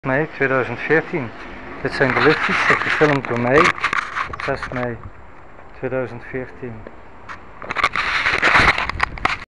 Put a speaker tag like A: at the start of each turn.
A: Mei 2014. Dit zijn de liftfietsen, gefilmd door mij op 6 mei 2014.